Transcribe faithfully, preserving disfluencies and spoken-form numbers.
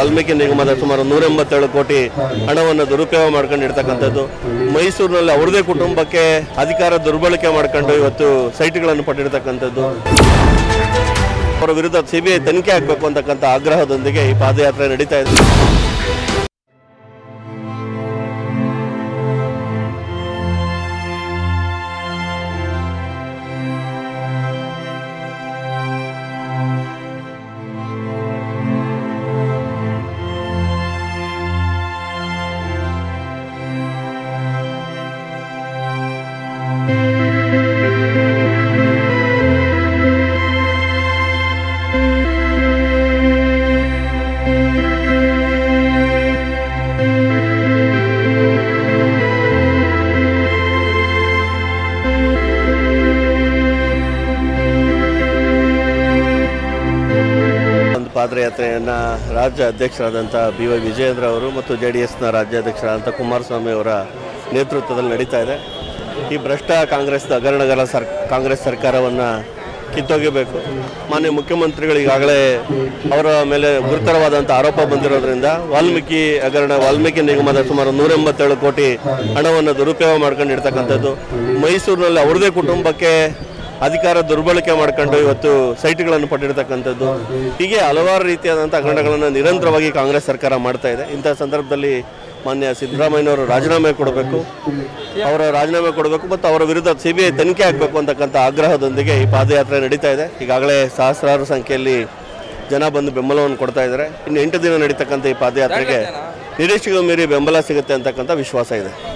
ವಾಲ್ಮೀಕಿ ನಿಗಮದ ಸುಮಾರು ನೂರ ಎಂಬತ್ತೇಳು ಕೋಟಿ ಹಣವನ್ನು ದುರುಪಯೋಗ ಮಾಡ್ಕೊಂಡಿರ್ತಕ್ಕಂಥದ್ದು, ಮೈಸೂರಿನಲ್ಲಿ ಅವ್ರದೇ ಕುಟುಂಬಕ್ಕೆ ಅಧಿಕಾರ ದುರ್ಬಳಕೆ ಮಾಡ್ಕೊಂಡು ಇವತ್ತು ಸೈಟ್ಗಳನ್ನು ಪಟ್ಟಿರ್ತಕ್ಕಂಥದ್ದು, ಅವರ ವಿರುದ್ಧ ಸಿಬಿಐ ತನಿಖೆ ಆಗಬೇಕು ಅಂತಕ್ಕಂಥ ಆಗ್ರಹದೊಂದಿಗೆ ಈ ಪಾದಯಾತ್ರೆ ನಡೀತಾ ಇದೆ. ಪಾದಯಾತ್ರೆಯನ್ನು ರಾಜ್ಯ ಅಧ್ಯಕ್ಷರಾದಂಥ ಬಿ ವೈ ವಿಜಯೇಂದ್ರ ಅವರು ಮತ್ತು ಜೆ ಡಿ ಎಸ್ನ ರಾಜ್ಯಾಧ್ಯಕ್ಷರಾದಂಥ ಕುಮಾರಸ್ವಾಮಿ ಅವರ ನೇತೃತ್ವದಲ್ಲಿ ನಡೀತಾ ಇದೆ. ಈ ಭ್ರಷ್ಟ ಕಾಂಗ್ರೆಸ್ ಹಗರಣಗಳ ಸರ್ ಕಾಂಗ್ರೆಸ್ ಸರ್ಕಾರವನ್ನು ಕಿತ್ತೊಗೆಯಬೇಕು. ಮಾನ್ಯ ಮುಖ್ಯಮಂತ್ರಿಗಳು ಈಗಾಗಲೇ ಅವರ ಮೇಲೆ ಗುರುತರವಾದಂಥ ಆರೋಪ ಬಂದಿರೋದ್ರಿಂದ ವಾಲ್ಮೀಕಿ ಹಗರಣ ವಾಲ್ಮೀಕಿ ನಿಗಮದ ಸುಮಾರು ನೂರ ಎಂಬತ್ತೇಳು ಕೋಟಿ ಹಣವನ್ನು ದುರುಪಯೋಗ ಮಾಡ್ಕೊಂಡಿರ್ತಕ್ಕಂಥದ್ದು, ಮೈಸೂರಿನಲ್ಲಿ ಅವ್ರದೇ ಕುಟುಂಬಕ್ಕೆ ಅಧಿಕಾರ ದುರ್ಬಳಕೆ ಮಾಡ್ಕೊಂಡು ಇವತ್ತು ಸೈಟ್ಗಳನ್ನು ಪಟ್ಟಿರ್ತಕ್ಕಂಥದ್ದು, ಹೀಗೆ ಹಲವಾರು ರೀತಿಯಾದಂಥ ಹಗರಣಗಳನ್ನು ನಿರಂತರವಾಗಿ ಕಾಂಗ್ರೆಸ್ ಸರ್ಕಾರ ಮಾಡ್ತಾ ಇದೆ. ಇಂಥ ಸಂದರ್ಭದಲ್ಲಿ ಮಾನ್ಯ ಸಿದ್ದರಾಮಯ್ಯನವರು ರಾಜೀನಾಮೆ ಕೊಡಬೇಕು, ಅವರ ರಾಜೀನಾಮೆ ಕೊಡಬೇಕು ಮತ್ತು ಅವರ ವಿರುದ್ಧ ಸಿ ಬಿ ಐ ತನಿಖೆ ಆಗಬೇಕು ಅಂತಕ್ಕಂಥ ಆಗ್ರಹದೊಂದಿಗೆ ಈ ಪಾದಯಾತ್ರೆ ನಡೀತಾ ಇದೆ. ಈಗಾಗಲೇ ಸಹಸ್ರಾರು ಸಂಖ್ಯೆಯಲ್ಲಿ ಜನ ಬಂದು ಬೆಂಬಲವನ್ನು ಕೊಡ್ತಾ ಇದ್ದಾರೆ. ಇನ್ನು ಎಂಟು ದಿನ ನಡೀತಕ್ಕಂಥ ಈ ಪಾದಯಾತ್ರೆಗೆ ನಿರೀಕ್ಷೆಗೂ ಮೀರಿ ಬೆಂಬಲ ಸಿಗುತ್ತೆ ಅಂತಕ್ಕಂಥ ವಿಶ್ವಾಸ ಇದೆ.